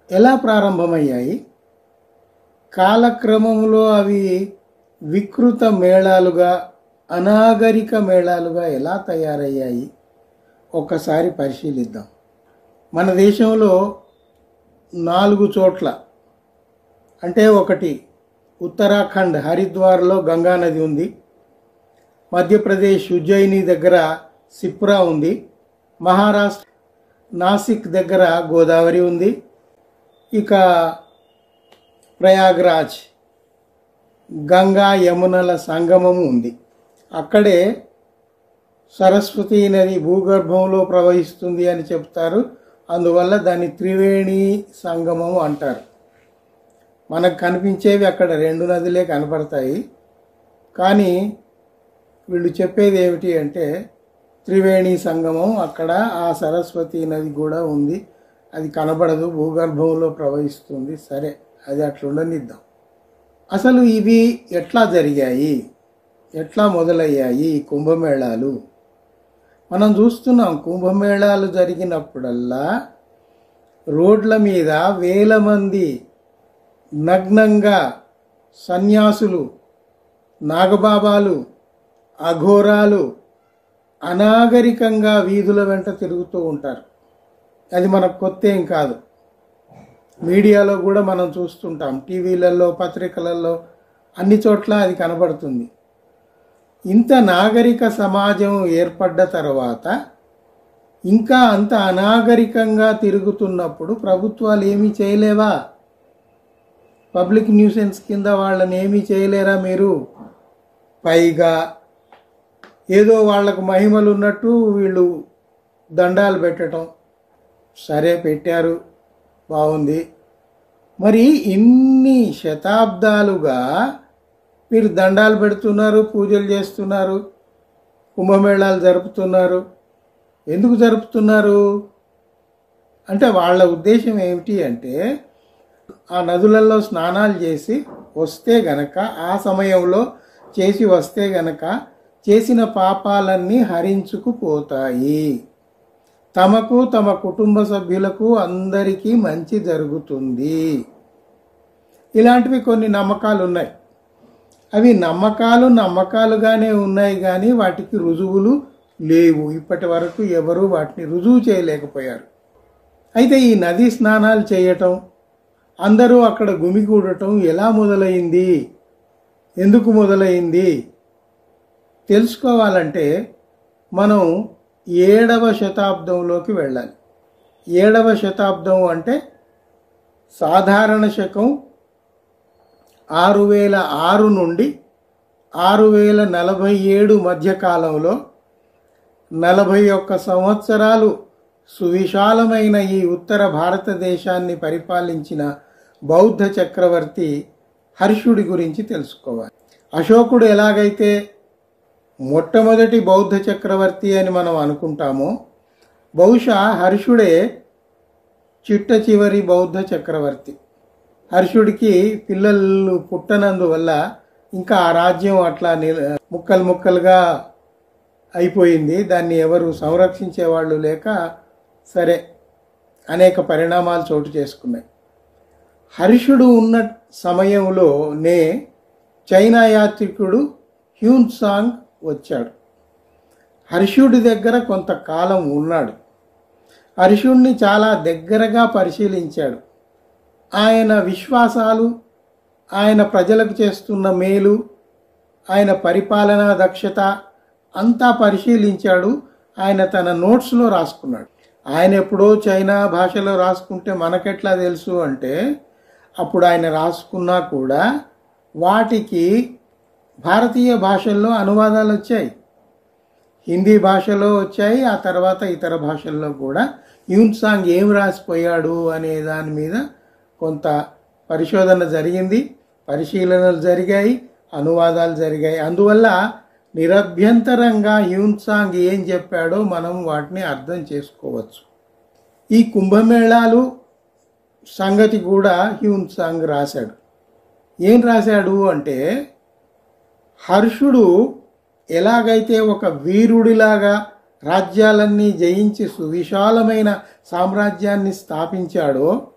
ఎలా ప్రారంభమయ్యాయి, కాలక్రమంలో అవి వికృత మేళాలుగా, అనాగరిక మేళాలుగా ఎలా తయారయ్యాయి ఒక్కసారి పరిశీలిద్దాం. మన దేశంలో 4 చోట్ల, అంటే ఒకటి ఉత్తరాఖండ్ హరిద్వార్లో గంగా నది ఉంది, మధ్యప్రదేశ్ ఉజ్జయిని దగ్గర సిప్రా ఉంది, మహారాష్ట్ర నాసిక్ దగ్గర గోదావరి ఉంది, ఇక ప్రయాగ్రాజ్ గంగా యమునల సంగమము ఉంది. అక్కడే సరస్వతీ నది భూగర్భంలో ప్రవహిస్తుంది అని చెప్తారు. అందువల్ల దాన్ని త్రివేణి సంగమము అంటారు. మనకు కనిపించేవి అక్కడ 2 నదులే కనపడతాయి. కానీ వీళ్ళు చెప్పేది ఏమిటి అంటే త్రివేణి సంగమం, అక్కడ ఆ సరస్వతీ నది కూడా ఉంది, అది కనబడదు, భూగర్భంలో ప్రవహిస్తుంది. సరే, అది అట్లుండనిద్దాం. అసలు ఇవి ఎట్లా జరిగాయి, ఎట్లా మొదలయ్యాయి ఈ కుంభమేళాలు? మనం చూస్తున్నాం, కుంభమేళాలు జరిగినప్పుడల్లా రోడ్ల మీద వేల మంది నగ్నంగా సన్యాసులు, నాగబాబాలు, అఘోరాలు అనాగరికంగా వీధుల వెంట తిరుగుతూ ఉంటారు. అది మనకు కొత్త ఏం కాదు. మీడియాలో కూడా మనం చూస్తుంటాం, టీవీలలో, పత్రికలలో, అన్ని చోట్ల అది కనబడుతుంది. ఇంత నాగరిక సమాజం ఏర్పడ్డ తర్వాత ఇంకా అంత అనాగరికంగా తిరుగుతున్నప్పుడు ప్రభుత్వాలు ఏమీ చేయలేవా? పబ్లిక్ న్యూసెన్స్ కింద వాళ్ళని ఏమీ చేయలేరా మీరు? పైగా ఏదో వాళ్లకు మహిమలు ఉన్నట్టు వీళ్ళు దండాలు పెట్టడం. సరే, పెట్టారు, బాగుంది. మరి ఇన్ని శతాబ్దాలుగా మీరు దండాలు పెడుతున్నారు, పూజలు చేస్తున్నారు, కుంభమేళాలు జరుపుతున్నారు. ఎందుకు జరుపుతున్నారు అంటే వాళ్ళ ఉద్దేశం ఏమిటి అంటే ఆ నదులలో స్నానాలు చేసి వస్తే గనక, ఆ సమయంలో చేసి వస్తే గనక చేసిన పాపాలన్నీ హరించుకుపోతాయి, తమకు తమ కుటుంబ సభ్యులకు అందరికీ మంచి జరుగుతుంది. ఇలాంటివి కొన్ని నమ్మకాలు ఉన్నాయి. అవి నమ్మకాలుగానే ఉన్నాయి, కానీ వాటికి రుజువులు లేవు. ఇప్పటి వరకు ఎవరు వాటిని రుజువు చేయలేకపోయారు. అయితే ఈ నదీ స్నానాలు చేయటం, అందరూ అక్కడ గుమిగూడటం ఎలా మొదలైంది, ఎందుకు మొదలైంది తెలుసుకోవాలంటే మనం 7వ శతాబ్దంలోకి వెళ్ళాలి. 7వ శతాబ్దం అంటే సాధారణ శకం 6006 నుండి 6047 మధ్యకాలంలో 41 సంవత్సరాలు సువిశాలమైన ఈ ఉత్తర భారతదేశాన్ని పరిపాలించిన బౌద్ధ చక్రవర్తి హర్షుడి గురించి తెలుసుకోవాలి. అశోకుడు ఎలాగైతే మొట్టమొదటి బౌద్ధ చక్రవర్తి అని మనం అనుకుంటామో, బహుశా హర్షుడే చిట్ట చివరి బౌద్ధ చక్రవర్తి. హర్షుడికి పిల్లలు పుట్టనందువల్ల ఇంకా ఆ రాజ్యం అట్లా ముక్కలు ముక్కలుగా అయిపోయింది. దాన్ని ఎవరు సంరక్షించేవాళ్ళు లేక సరే అనేక పరిణామాలు చోటు చేసుకున్నాయి. హర్షుడు ఉన్న సమయంలోనే చైనా యాత్రికుడు హ్యూన్సాంగ్ వచ్చాడు. హర్షుడి దగ్గర కొంతకాలం ఉన్నాడు. హర్షుడిని చాలా దగ్గరగా పరిశీలించాడు. ఆయన విశ్వాసాలు, ఆయన ప్రజలకు చేస్తున్న మేలు, ఆయన పరిపాలనా దక్షత అంతా పరిశీలించాడు. ఆయన తన నోట్స్లో రాసుకున్నాడు. ఆయన ఎప్పుడో చైనా భాషలో రాసుకుంటే మనకెట్లా తెలుసు అంటే, అప్పుడు ఆయన రాసుకున్నా కూడా వాటికి భారతీయ భాషల్లో అనువాదాలు వచ్చాయి, హిందీ భాషలో వచ్చాయి. ఆ తర్వాత ఇతర భాషల్లో కూడా హ్యూన్సాంగ్ ఏం రాసిపోయాడు అనే దాని మీద కొంత పరిశోధన జరిగింది, పరిశీలనలు జరిగాయి, అనువాదాలు జరిగాయి. అందువల్ల నిరభ్యంతరంగా హ్యూన్సాంగ్ ఏం చెప్పాడో మనం వాటిని అర్థం చేసుకోవచ్చు. ఈ కుంభమేళాలు సంగతి కూడా హ్యూన్సాంగ్ రాశాడు. ఏం రాశాడు అంటే, హర్షుడు ఎలాగైతే ఒక వీరుడిలాగా రాజ్యాలన్నీ జయించి సువిశాలమైన సామ్రాజ్యాన్ని స్థాపించాడో,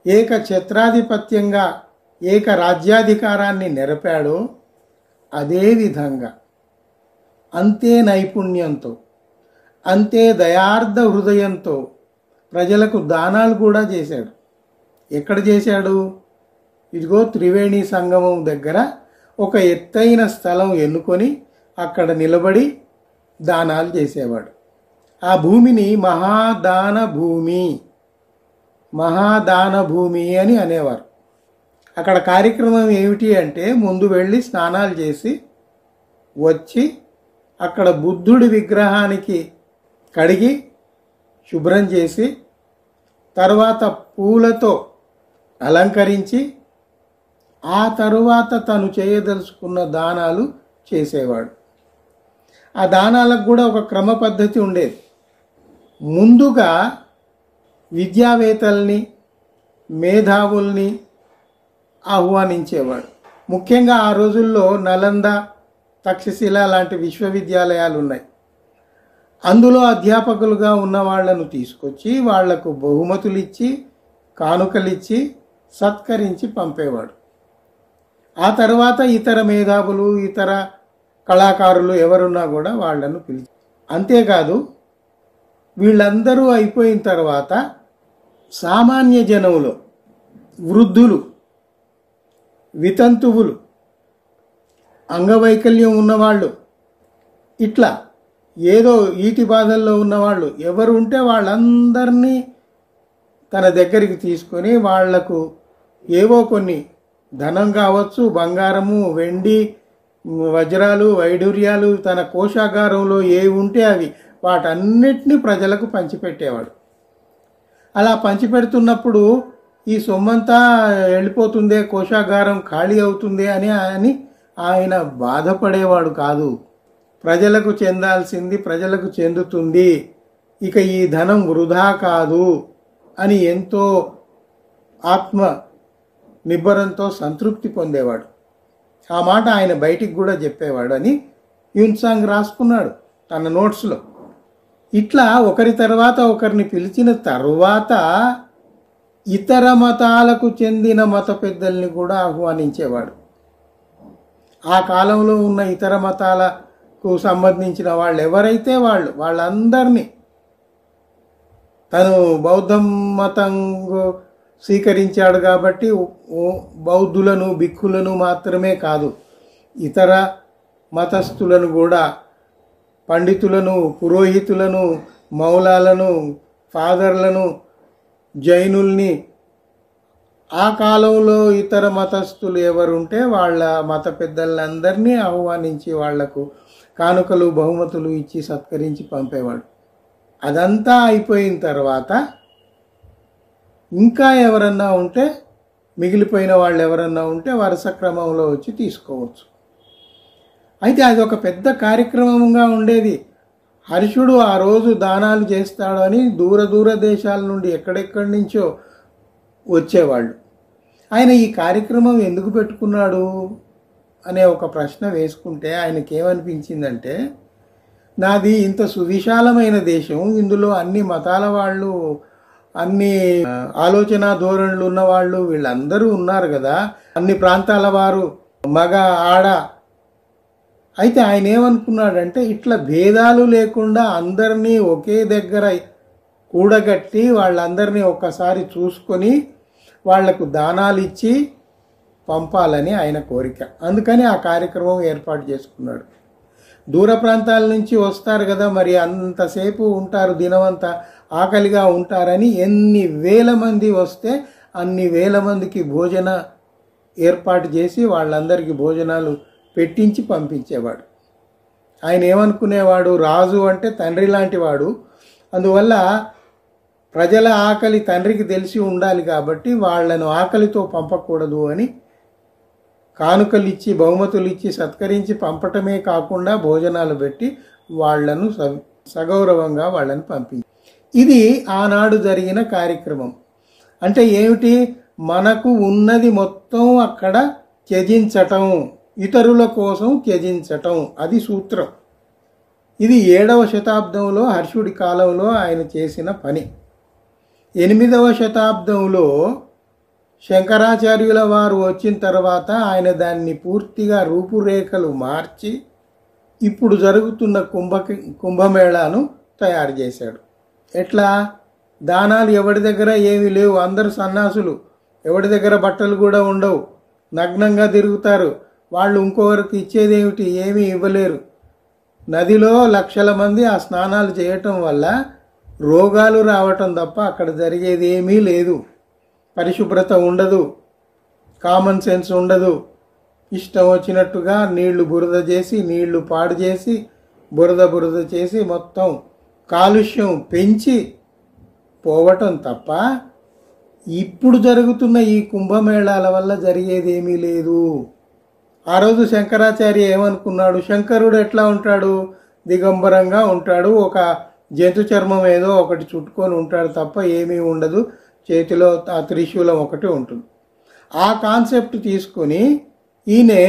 ఏక ఛత్రాధిపత్యంగా ఏక రాజ్యాధికారాన్ని నెరపాడో అదేవిధంగా అంతే నైపుణ్యంతో అంతే దయార్ధ హృదయంతో ప్రజలకు దానాలు కూడా చేశాడు. ఎక్కడ చేశాడు? ఇదిగో త్రివేణి సంగమం దగ్గర ఒక ఎత్తైన స్థలం ఎన్నుకొని అక్కడ నిలబడి దానాలు చేసేవాడు. ఆ భూమిని మహాదాన భూమి, మహాదాన భూమి అని అనేవారు. అక్కడ కార్యక్రమం ఏమిటి అంటే, ముందు వెళ్ళి స్నానాలు చేసి వచ్చి అక్కడ బుద్ధుడి విగ్రహానికి కడిగి శుభ్రం చేసి తర్వాత పూలతో అలంకరించి ఆ తరువాత తను చేయదలుచుకున్న దానాలు చేసేవాడు. ఆ దానాలకు కూడా ఒక క్రమ పద్ధతి ఉండేది. ముందుగా విద్యావేత్తల్ని, మేధావుల్ని ఆహ్వానించేవాడు. ముఖ్యంగా ఆ రోజుల్లో నలంద, తక్షశిల లాంటి విశ్వవిద్యాలయాలు ఉన్నాయి. అందులో అధ్యాపకులుగా ఉన్న వాళ్లను తీసుకొచ్చి వాళ్లకు బహుమతులు ఇచ్చి కానుకలిచ్చి సత్కరించి పంపేవాడు. ఆ తర్వాత ఇతర మేధావులు, ఇతర కళాకారులు ఎవరున్నా కూడా వాళ్లను పిలిచి, అంతేకాదు వీళ్ళందరూ అయిపోయిన తర్వాత సామాన్య జనములో వృద్ధులు, వితంతువులు, అంగవైకల్యం ఉన్నవాళ్ళు, ఇట్లా ఏదో ఈతి బాధల్లో ఉన్నవాళ్ళు ఎవరు ఉంటే వాళ్ళందరినీ తన దగ్గరికి తీసుకొని వాళ్లకు ఏవో కొన్ని ధనం కావచ్చు, బంగారము, వెండి, వజ్రాలు, వైడూర్యాలు తన కోశాగారంలో ఏవి ఉంటే అవి వాటన్నిటినీ ప్రజలకు పంచిపెట్టేవాడు. అలా పంచిపెడుతున్నప్పుడు ఈ సొమ్మంతా వెళ్ళిపోతుందే, కోశాగారం ఖాళీ అవుతుందే అని ఆయన బాధపడేవాడు కాదు. ప్రజలకు చెందాల్సింది ప్రజలకు చెందుతుంది, ఇక ఈ ధనం వృధా కాదు అని ఎంతో ఆత్మ నిబ్బరంతో సంతృప్తి పొందేవాడు. ఆ మాట ఆయన బయటికి కూడా చెప్పేవాడు అని యున్సాంగ్ రాసుకున్నాడు తన నోట్స్లో. ఇట్లా ఒకరి తర్వాత ఒకరిని పిలిచిన తరువాత ఇతర మతాలకు చెందిన మత పెద్దల్ని కూడా ఆహ్వానించేవాడు. ఆ కాలంలో ఉన్న ఇతర మతాలకు సంబంధించిన వాళ్ళు ఎవరైతే వాళ్ళందరినీ తను బౌద్ధ మతం స్వీకరించాడు కాబట్టి బౌద్ధులను, భిక్కులను మాత్రమే కాదు, ఇతర మతస్థులను కూడా, పండితులను, పురోహితులను, మౌలాలను, ఫాదర్లను, జైనుల్ని, ఆ కాలంలో ఇతర మతస్థులు ఎవరుంటే వాళ్ళ మత పెద్దలందరినీ ఆహ్వానించి వాళ్లకు కానుకలు, బహుమతులు ఇచ్చి సత్కరించి పంపేవాడు. అదంతా అయిపోయిన తర్వాత ఇంకా ఎవరన్నా ఉంటే, మిగిలిపోయిన వాళ్ళు ఎవరన్నా ఉంటే వరుస క్రమంలో వచ్చి తీసుకోవచ్చు. అయితే అది ఒక పెద్ద కార్యక్రమంగా ఉండేది. హర్షుడు ఆ రోజు దానాలు చేస్తాడు అని దూర దేశాల నుండి ఎక్కడెక్కడి నుంచో వచ్చేవాళ్ళు. ఆయన ఈ కార్యక్రమం ఎందుకు పెట్టుకున్నాడు అనే ఒక ప్రశ్న వేసుకుంటే ఆయనకేమనిపించిందంటే, నాది ఇంత సువిశాలమైన దేశం, ఇందులో అన్ని మతాల వాళ్ళు, అన్ని ఆలోచన ధోరణులు ఉన్నవాళ్ళు వీళ్ళందరూ ఉన్నారు కదా, అన్ని ప్రాంతాల వారు, మగ ఆడ. అయితే ఆయన ఏమనుకున్నాడంటే, ఇట్లా భేదాలు లేకుండా అందరినీ ఒకే దగ్గర కూడగట్టి వాళ్ళందరినీ ఒక్కసారి చూసుకొని వాళ్లకు దానాలు ఇచ్చి పంపాలని ఆయన కోరిక. అందుకని ఆ కార్యక్రమం ఏర్పాటు చేసుకున్నాడు. దూర ప్రాంతాల నుంచి వస్తారు కదా, మరి అంతసేపు ఉంటారు, దినమంతా ఆకలిగా ఉంటారని ఎన్ని వేల మంది వస్తే అన్ని వేల మందికి భోజన ఏర్పాటు చేసి వాళ్ళందరికీ భోజనాలు పెట్టించి పంపించేవాడు. ఆయన ఏమనుకునేవాడు, రాజు అంటే తండ్రి లాంటి వాడు, అందువల్ల ప్రజల ఆకలి తండ్రికి తెలిసి ఉండాలి కాబట్టి వాళ్లను ఆకలితో పంపకూడదు అని కానుకలు ఇచ్చి, బహుమతులు ఇచ్చి సత్కరించి పంపటమే కాకుండా భోజనాలు పెట్టి వాళ్లను సగౌరవంగా వాళ్ళని పంపించి, ఇది ఆనాడు జరిగిన కార్యక్రమం. అంటే ఏమిటి, మనకు ఉన్నది మొత్తం అక్కడ త్యజించటం, ఇతరుల కోసం త్యజించటం, అది సూత్రం. ఇది 7వ శతాబ్దంలో హర్షుడి కాలంలో ఆయన చేసిన పని. 8వ శతాబ్దంలో శంకరాచార్యుల వారు వచ్చిన తర్వాత ఆయన దాన్ని పూర్తిగా రూపురేఖలు మార్చి ఇప్పుడు జరుగుతున్న కుంభమేళాను తయారు చేశాడు. ఎట్లా? దానాలు ఎవరి దగ్గర ఏమీ లేవు, అందరూ సన్యాసులు, ఎవరి దగ్గర బట్టలు కూడా ఉండవు, నగ్నంగా తిరుగుతారు. వాళ్ళు ఇంకొకరికి ఇచ్చేదేమిటి? ఏమీ ఇవ్వలేరు. నదిలో లక్షల మంది ఆ స్నానాలు చేయటం వల్ల రోగాలు రావటం తప్ప అక్కడ జరిగేది ఏమీ లేదు. పరిశుభ్రత ఉండదు, కామన్ సెన్స్ ఉండదు. ఇష్టం వచ్చినట్టుగా నీళ్లు బురద చేసి, నీళ్లు పాడు చేసి, బురద చేసి మొత్తం కాలుష్యం పెంచి పోవటం తప్ప ఇప్పుడు జరుగుతున్న ఈ కుంభమేళాల వల్ల జరిగేది ఏమీ లేదు. ఆ రోజు శంకరాచార్య ఏమనుకున్నాడు? శంకరుడు ఎట్లా ఉంటాడు? దిగంబరంగా ఉంటాడు, ఒక జంతు చర్మం ఏదో ఒకటి చుట్టుకొని ఉంటాడు తప్ప ఏమీ ఉండదు, చేతిలో ఆ త్రిశూలం ఒకటి ఉంటుంది. ఆ కాన్సెప్ట్ తీసుకొని ఈయనే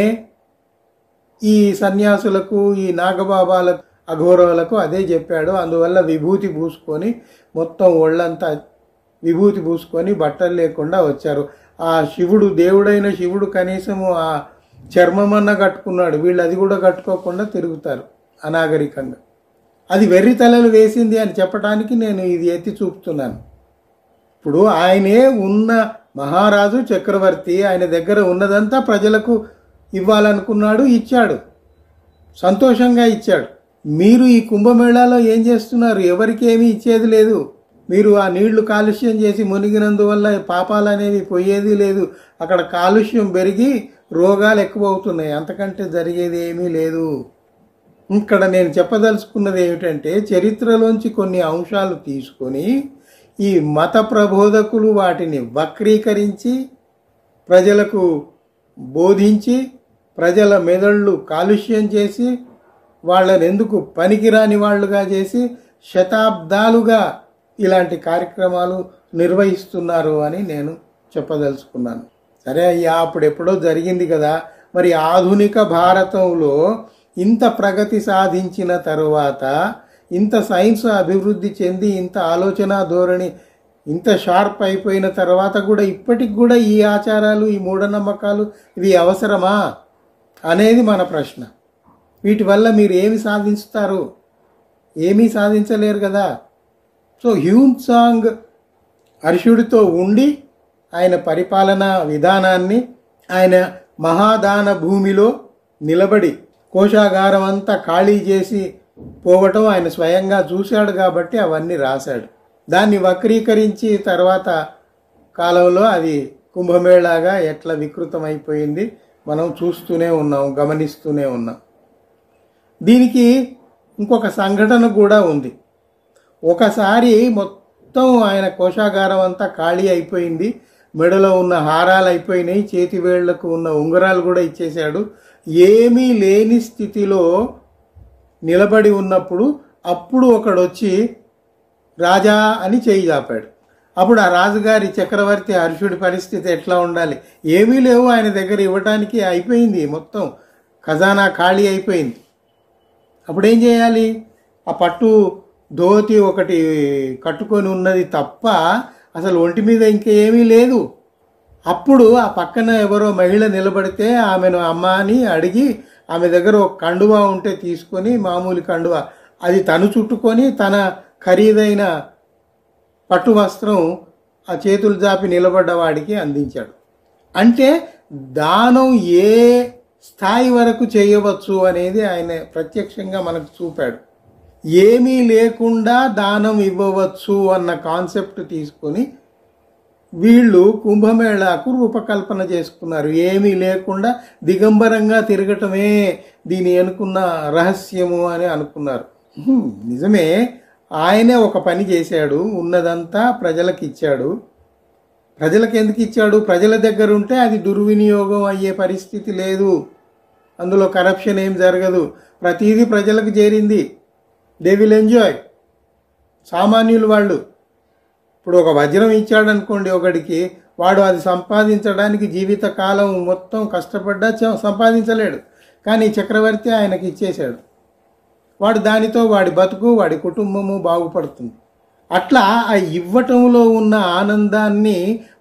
ఈ సన్యాసులకు, ఈ నాగబాబాలకు, అఘోరాలకు అదే చెప్పాడు. అందువల్ల విభూతి పూసుకొని మొత్తం ఒళ్ళంతా విభూతి పూసుకొని బట్టలు లేకుండా వచ్చారు. ఆ శివుడు, దేవుడైన శివుడు కనీసము ఆ చర్మమన్నా కట్టుకున్నాడు, వీళ్ళు అది కూడా కట్టుకోకుండా తిరుగుతారు అనాగరికంగా. అది వెర్రి తలలు వేసింది అని చెప్పడానికి నేను ఇది ఎత్తి చూపుతున్నాను. ఇప్పుడు ఆయనే ఉన్న మహారాజు, చక్రవర్తి, ఆయన దగ్గర ఉన్నదంతా ప్రజలకు ఇవ్వాలనుకున్నాడు, ఇచ్చాడు, సంతోషంగా ఇచ్చాడు. మీరు ఈ కుంభమేళాలో ఏం చేస్తున్నారు? ఎవరికి ఏమీ ఇచ్చేది లేదు. మీరు ఆ నీళ్లు కాలుష్యం చేసి మునిగినందువల్ల పాపాలు అనేవి పోయేది లేదు. అక్కడ కాలుష్యం పెరిగి రోగాలు ఎక్కువ అవుతున్నాయి, అంతకంటే జరిగేది ఏమీ లేదు. ఇక్కడ నేను చెప్పదలుచుకున్నది ఏమిటంటే, చరిత్రలోంచి కొన్ని అంశాలు తీసుకొని ఈ మత ప్రబోధకులు వాటిని వక్రీకరించి ప్రజలకు బోధించి ప్రజల మెదళ్ళు కాలుష్యం చేసి వాళ్ళని ఎందుకు పనికిరాని వాళ్ళుగా చేసి శతాబ్దాలుగా ఇలాంటి కార్యక్రమాలు నిర్వహిస్తున్నారు అని నేను చెప్పదలుచుకున్నాను. సరే అయ్యా, అప్పుడెప్పుడో జరిగింది కదా, మరి ఆధునిక భారతంలో ఇంత ప్రగతి సాధించిన తరువాత, ఇంత సైన్స్ అభివృద్ధి చెంది, ఇంత ఆలోచన ధోరణి ఇంత షార్ప్ అయిపోయిన తర్వాత కూడా ఇప్పటికి కూడా ఈ ఆచారాలు, ఈ మూఢనమ్మకాలు ఇవి అవసరమా అనేది మన ప్రశ్న. వీటి వల్ల మీరు ఏమి సాధిస్తారు? ఏమీ సాధించలేరు కదా. సో హ్యూన్సాంగ్ హర్షుడితో ఉండి ఆయన పరిపాలనా విధానాన్ని, ఆయన మహాదాన భూమిలో నిలబడి కోశాగారం అంతా ఖాళీ చేసి పోవటం ఆయన స్వయంగా చూశాడు కాబట్టి అవన్నీ రాశాడు. దాన్ని వక్రీకరించి తర్వాత కాలంలో అది కుంభమేళాగా ఎట్లా వికృతమైపోయింది మనం చూస్తూనే ఉన్నాం, గమనిస్తూనే ఉన్నాం. దీనికి ఇంకొక సంఘటన కూడా ఉంది. ఒకసారి మొత్తం ఆయన కోశాగారం అంతా ఖాళీ అయిపోయింది, మెడలో ఉన్న హారాలు అయిపోయినాయి, చేతి వేళ్లకు ఉన్న ఉంగరాలు కూడా ఇచ్చేశాడు. ఏమీ లేని స్థితిలో నిలబడి ఉన్నప్పుడు అప్పుడు ఒకడొచ్చి రాజా అని చేయి చాపాడు. అప్పుడు ఆ రాజుగారి చక్రవర్తి హర్షుడి పరిస్థితి ఎట్లా ఉండాలి? ఏమీ లేవు ఆయన దగ్గర ఇవ్వటానికి, అయిపోయింది మొత్తం, ఖజానా ఖాళీ అయిపోయింది. అప్పుడేం చేయాలి? ఆ పట్టు ధోతి ఒకటి కట్టుకొని ఉన్నది తప్ప అసలు ఒంటి మీద ఇంకేమీ లేదు. అప్పుడు ఆ పక్కన ఎవరో మహిళ నిలబడితే ఆమెను అమ్మ అని అడిగి ఆమె దగ్గర ఒక కండువా ఉంటే తీసుకొని, మామూలు కండువా, అది తను చుట్టుకొని తన ఖరీదైన పట్టు వస్త్రం ఆ చేతులు జాపి నిలబడ్డ వాడికి అందించాడు. అంటే దానం ఏ స్థాయి వరకు చేయవచ్చు అనేది ఆయన ప్రత్యక్షంగా మనకు చూపాడు. ఏమీ లేకుండా దానం ఇవ్వవచ్చు అన్న కాన్సెప్ట్ తీసుకొని వీళ్ళు కుంభమేళాకు రూపకల్పన చేసుకున్నారు. ఏమీ లేకుండా దిగంబరంగా తిరగటమే దీని అనుకున్న రహస్యము అని అనుకున్నారు. నిజమే, ఆయనే ఒక పని చేశాడు, ఉన్నదంతా ప్రజలకు ఇచ్చాడు. ప్రజలకు ఎందుకు ఇచ్చాడు? ప్రజల దగ్గర ఉంటే అది దుర్వినియోగం అయ్యే పరిస్థితి లేదు, అందులో కరప్షన్ ఏం జరగదు, ప్రతిదీ ప్రజలకు చేరింది. They will enjoy. సామాన్యులు వాళ్ళు ఇప్పుడు ఒక వజ్రం ఇచ్చాడనుకోండి ఒకడికి, వాడు అది సంపాదించడానికి జీవితకాలం మొత్తం కష్టపడ్డా సంపాదించలేడు. కానీ చక్రవర్తి ఆయనకి ఇచ్చేశాడు, వాడు దానితో వాడి బతుకు, వాడి కుటుంబము బాగుపడుతుంది. అట్లా ఆ ఇవ్వటంలో ఉన్న ఆనందాన్ని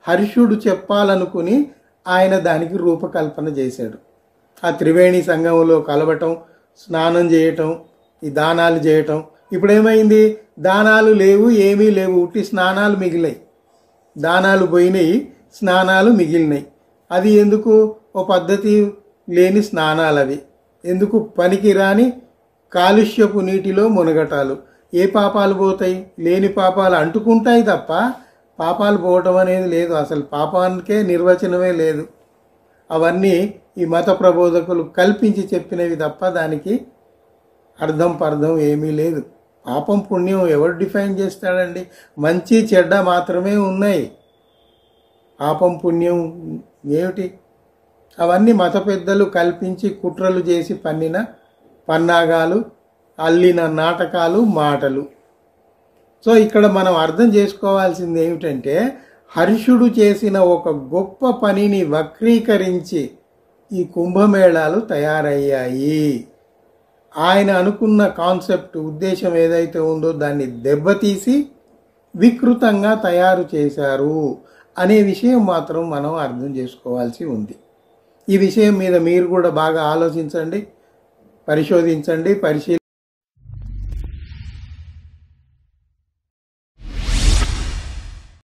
హర్షుడు చెప్పాలనుకుని ఆయన దానికి రూపకల్పన చేశాడు. ఆ త్రివేణి సంగమంలో కలవటం, స్నానం చేయటం, ఈ దానాలు చేయటం. ఇప్పుడు ఏమైంది? దానాలు లేవు, ఏమీ లేవు, ఉట్టి స్నానాలు మిగిలాయి. దానాలు పోయినాయి, స్నానాలు మిగిలినాయి. అది ఎందుకు? ఓ పద్ధతి లేని స్నానాలు అవి. ఎందుకు? పనికి రాని కాలుష్యపు నీటిలో మునగటాలు. ఏ పాపాలు పోతాయి? లేని పాపాలు అంటుకుంటాయి తప్ప పాపాలు పోవటం అనేది లేదు. అసలు పాపానికే నిర్వచనమే లేదు. అవన్నీ ఈ మత ప్రబోధకులు కల్పించి చెప్పినవి తప్ప దానికి అర్థం పర్థం ఏమీ లేదు. పాపం పుణ్యం ఎవరు డిఫైన్ చేస్తాడండి? మంచి చెడ్డ మాత్రమే ఉన్నాయి. పాపం పుణ్యం ఏమిటి? అవన్నీ మత పెద్దలు కల్పించి కుట్రలు చేసి పన్నిన పన్నాగాలు, అల్లిన నాటకాలు, మాటలు. సో ఇక్కడ మనం అర్థం చేసుకోవాల్సింది ఏమిటంటే, హర్షుడు చేసిన ఒక గొప్ప పనిని వక్రీకరించి ఈ కుంభమేళాలు తయారయ్యాయి. ఆయన అనుకున్న కాన్సెప్ట్, ఉద్దేశం ఏదైతే ఉందో దాన్ని దెబ్బతీసి వికృతంగా తయారు చేశారు అనే విషయం మాత్రం మనం అర్థం చేసుకోవాల్సి ఉంది. ఈ విషయం మీద మీరు కూడా బాగా ఆలోచించండి, పరిశోధించండి,